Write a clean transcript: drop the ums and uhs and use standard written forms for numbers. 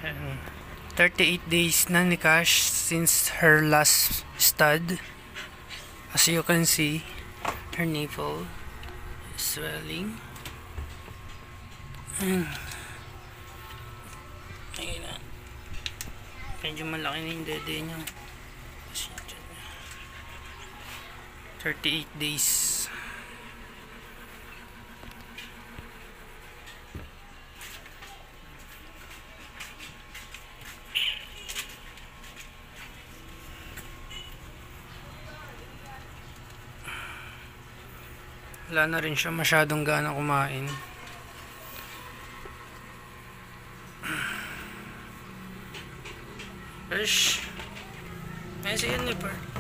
And 38 days na ni Cash since her last stud. As you can see, her nipple is swelling. Ayun na. Medyo malaki na yung dede niya. 38 days. Wala na rin siya masyadong gana kumain. Fish. Ayun siya yun, Nipper.